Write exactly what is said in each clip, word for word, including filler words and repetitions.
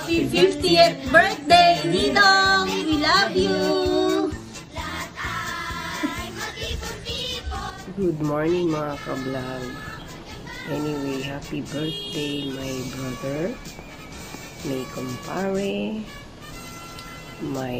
Happy fiftieth birthday, Ninong! We love you! Good morning mga ka-vlog. Anyway, happy birthday my brother, my kumpare, my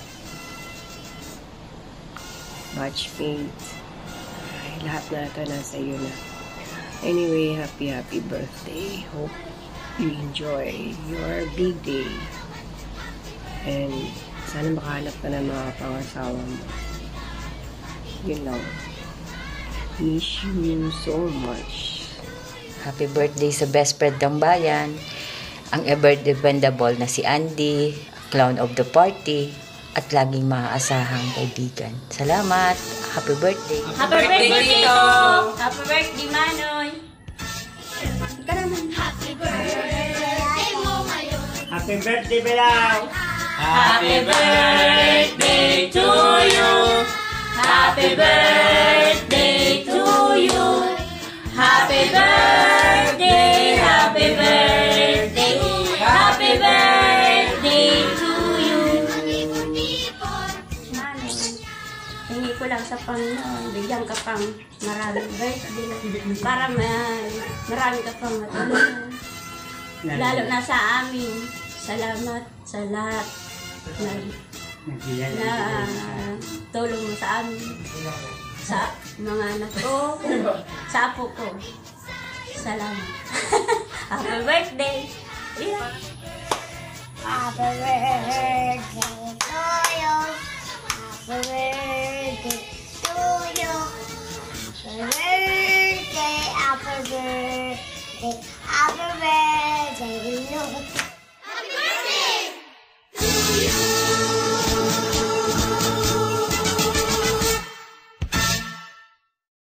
batchmate. Ay, lahat na ito nasa iyo na. Anyway, happy happy birthday. Hope you enjoy your big day. And sana makahanap ka ng mga pangasawa mo. You know. Miss you so much. Happy birthday sa best friend ng bayan, ang ever-dependable na si Andy, clown of the party, at laging maaasahang kaibigan. Salamat! Happy birthday! Happy birthday, Tito! Happy birthday, Manoy! Happy birthday mo ngayon! Happy birthday, Belaw! Happy birthday to you! Happy birthday to you! Happy birthday! Happy birthday! Happy birthday to you! Hingi ko lang sa Panginoon, bigyan ka pang maraming birthday para may marami ka pang matulungan. Lalo na sa amin. Salamat sa lahat na, na tulong mo sa amin. Sa mga anak ko, sa apo ko. Salamat. Happy birthday! Yeah. Happy birthday to you. Happy birthday.